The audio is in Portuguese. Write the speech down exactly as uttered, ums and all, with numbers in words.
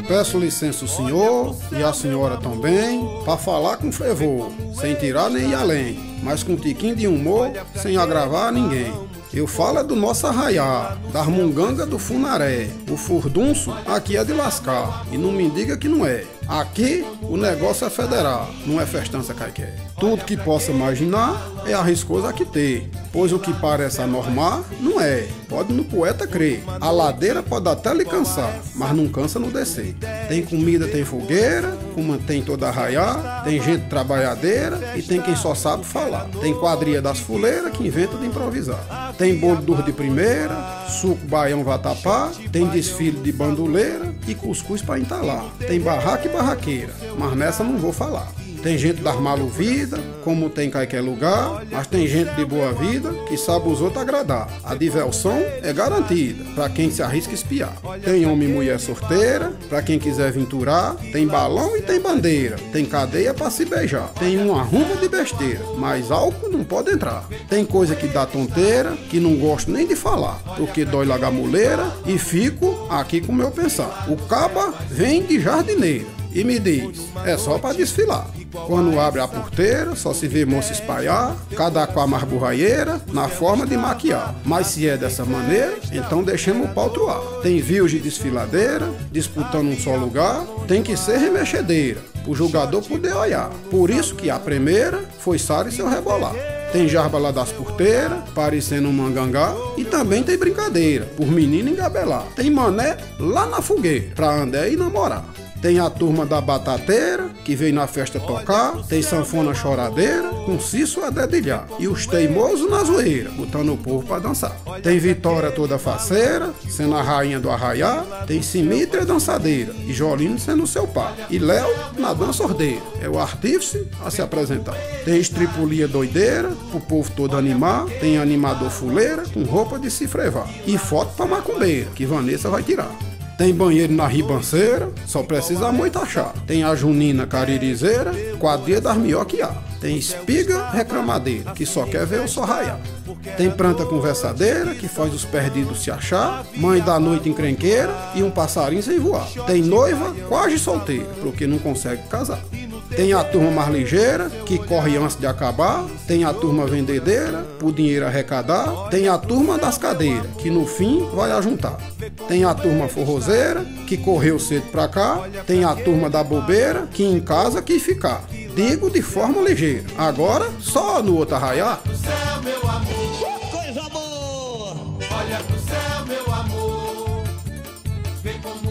Peço licença ao senhor e à senhora também, para falar com fervor, sem tirar nem ir além, mas com um tiquinho de humor, sem agravar a ninguém. Eu falo é do nosso arraiá, das mungangas do Funaré. O furdunço aqui é de lascar, e não me diga que não é. Aqui o negócio é federal, não é festança caiqué. Tudo que possa imaginar é arriscoso aqui ter, pois o que parece anormal não é, pode no poeta crer. A ladeira pode até lhe cansar, mas não cansa no descer. Tem comida, tem fogueira, como tem toda arraiá, tem gente trabalhadeira e tem quem só sabe falar. Tem quadrilha das fuleiras que inventa de improvisar. Tem bolo duro de primeira, suco baião vatapá, tem desfile de bandoleira e cuscuz para entalar. Tem barraca e barraqueira, mas nessa não vou falar. Tem gente das maluvidas, como tem em qualquer lugar, mas tem gente de boa vida que sabe os outros agradar. A diversão é garantida para quem se arrisca espiar. Tem homem e mulher sorteira, para quem quiser aventurar. Tem balão e tem bandeira, tem cadeia para se beijar. Tem um arrumo de besteira, mas álcool não pode entrar. Tem coisa que dá tonteira, que não gosto nem de falar, porque dói lagamuleira e fico aqui com o meu pensar. O caba vem de jardineira e me diz, é só para desfilar. Quando abre a porteira, só se vê moça espalhar, cada qual mais burraieira, na forma de maquiar. Mas se é dessa maneira, então deixemos o pau troar. Tem vios de desfiladeira, disputando um só lugar, tem que ser remexedeira, o jogador poder olhar. Por isso que a primeira foi Sara e seu rebolar. Tem jarba lá das porteiras, parecendo um mangangá, e também tem brincadeira, por menino engabelar. Tem mané lá na fogueira, pra andar e namorar. Tem a turma da batateira, que vem na festa tocar. Tem sanfona choradeira, com cisso a dedilhar. E os teimosos na zoeira, botando o povo pra dançar. Tem Vitória toda faceira, sendo a rainha do arraiá. Tem Simitra dançadeira, e Jolino sendo seu pai. E Léo na dança ordeira, é o artífice a se apresentar. Tem estripulia doideira, o povo todo animar. Tem animador fuleira, com roupa de se frevar. E foto pra macumbeira, que Vanessa vai tirar. Tem banheiro na ribanceira, só precisa a moita achar. Tem a junina caririzeira, quadrilha das minhoquiá. Tem espiga reclamadeira, que só quer ver o sol raiar. Tem planta conversadeira, que faz os perdidos se achar. Mãe da noite encrenqueira e um passarinho sem voar. Tem noiva quase solteira, porque não consegue casar. Tem a turma mais ligeira, que corre antes de acabar. Tem a turma vendedeira, por dinheiro arrecadar. Tem a turma das cadeiras, que no fim vai ajuntar. Tem a turma forrozeira, que correu cedo pra cá. Tem a turma da bobeira, que em casa quis ficar. Digo de forma ligeira, agora só no outro arraiá. Coisa boa! Olha pro céu, meu amor, vê como